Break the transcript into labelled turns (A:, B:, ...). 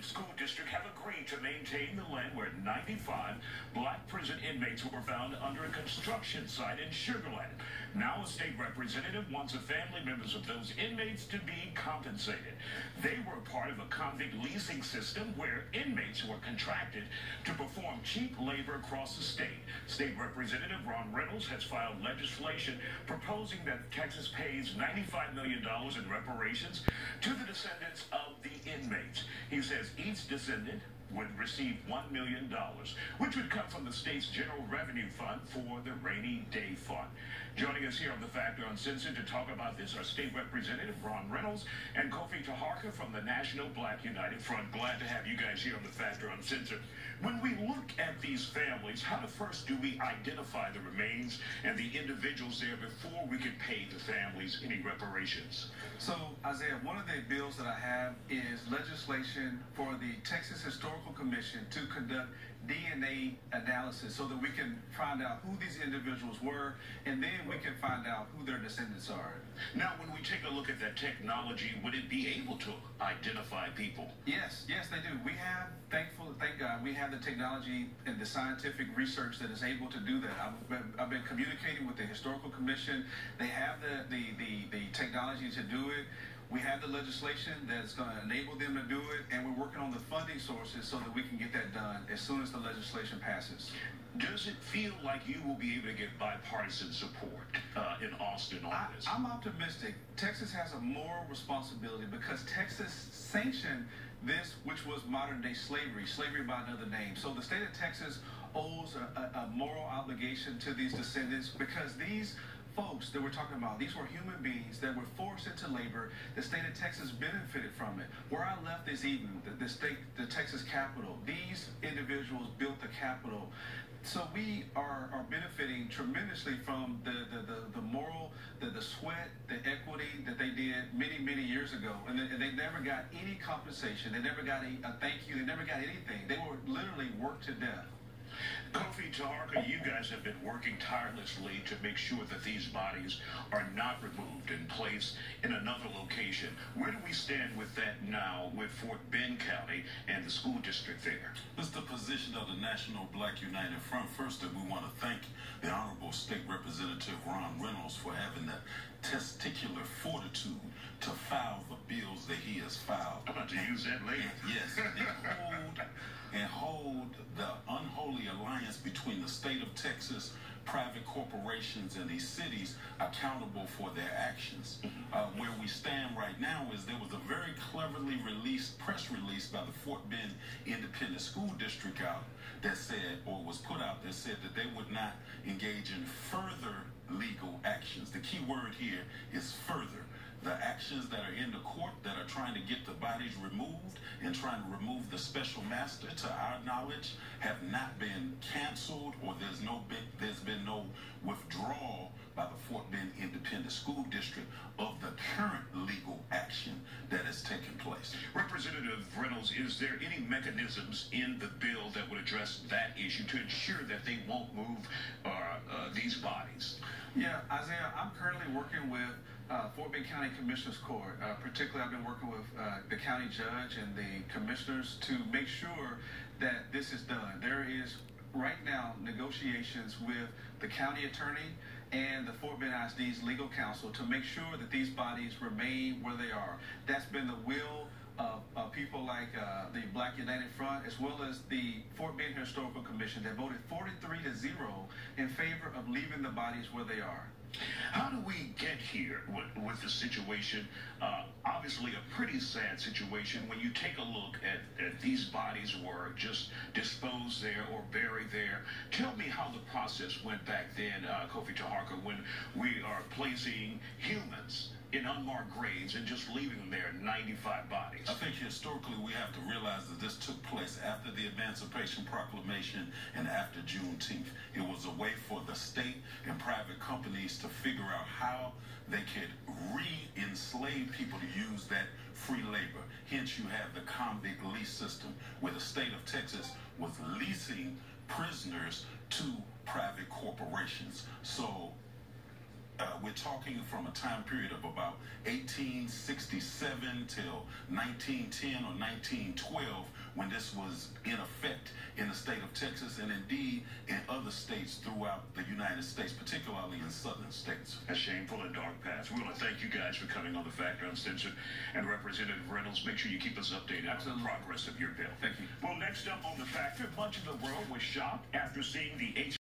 A: School District have agreed to maintain the land where 95 black prison inmates were found under a construction site in Sugarland. Now a state representative wants the family members of those inmates to be compensated. They were part of a convict leasing system where inmates were contracted to perform cheap labor across the state. State Representative Reynolds has filed legislation proposing that Texas pays $95 million in reparations to the descendants of the inmates. He says each descendant would receive $1 million, which would come from the state's general revenue fund for the rainy day fund. Joining us here on The Factor Uncensored to talk about this are State Representative Reynolds and Kofi Taharka from the National Black United Front. Glad to have you guys here on The Factor Uncensored. When we look at these families, how first do we identify the remains and the individuals there before we can pay the families any reparations?
B: So, Isiah, one of the bills that I have is legislation for the Texas Historical Commission to conduct DNA analysis so that we can find out who these individuals were, and then we can find out who their descendants are.
A: Now, when we take a look at that technology, would it be able to identify people?
B: Yes, they do. We have, thank God, we have the technology and the scientific research that is able to do that. I've been communicating with the Historical Commission. They have the technology to do it. We have the legislation that's going to enable them to do it, and we're working on the funding sources so that we can get that done as soon as the legislation passes.
A: Does it feel like you will be able to get bipartisan support in Austin on this?
B: I'm optimistic. Texas has a moral responsibility because Texas sanctioned this, which was modern-day slavery by another name. So the state of Texas owes a moral obligation to these descendants because these folks that we're talking about, these were human beings that were forced into labor. The state of Texas benefited from it. Where I left this evening, the Texas Capitol, these individuals built the Capitol. So we are benefiting tremendously from the moral, the sweat, the equity that they did many years ago. And they never got any compensation. They never got a thank you. They never got anything. They were literally worked to death.
A: Kofi, Taharka, you guys have been working tirelessly to make sure that these bodies are not removed and placed in another location. Where do we stand with that now with Fort Bend County and the school district there?
C: It's the position of the National Black United Front. First, that we want to thank the Honorable State Representative Reynolds for having the testicular fortitude to file the bills that he has filed.
A: I'm about to use that later.
C: Yes, and hold the unholy alliance between the state of Texas, private corporations, and these cities accountable for their actions. Where we stand right now is there was a very cleverly released press release by the Fort Bend Independent School District out that said, or was put out that said that they would not engage in further legal actions. The key word here is further. The actions that are in the court that are trying to get the bodies removed and trying to remove the special master, to our knowledge, have not been canceled, or there's been no withdrawal by the Fort Bend Independent School District of the current legal action that has taken place.
A: Representative Reynolds, is there any mechanisms in the bill that would address that issue to ensure that they won't move these bodies?
B: Yeah, Isiah, I'm currently working with Fort Bend County Commissioners Court. Particularly, I've been working with the county judge and the commissioners to make sure that this is done. There is right now negotiations with the county attorney and the Fort Bend ISD's legal counsel to make sure that these bodies remain where they are. That's been the will of people like the Black United Front, as well as the Fort Bend Historical Commission, that voted 43-0 in favor of leaving the bodies where they are.
A: How do we get here with the situation? Obviously a pretty sad situation when you take a look at these bodies were just disposed there or buried there. Tell me how the process went back then, Kofi Taharka, when we are placing humans in unmarked graves and just leaving them there, 95 bodies.
C: I think historically we have to realize that this took place after the Emancipation Proclamation and after Juneteenth. It was a way for the state and private companies to figure out how they could re-enslave people to use that free labor. Hence you have the convict lease system, where the state of Texas was leasing prisoners to private corporations. So we're talking from a time period of about 1867 till 1910 or 1912 when this was in effect in the state of Texas and indeed in other states throughout the United States, particularly in southern states.
A: A shameful and dark past. We want to thank you guys for coming on the Factor Uncensored. And Representative Reynolds, make sure you keep us updated on the progress of your bill.
B: Thank you.
A: Well, next up on the Factor, much of the world was shocked after seeing the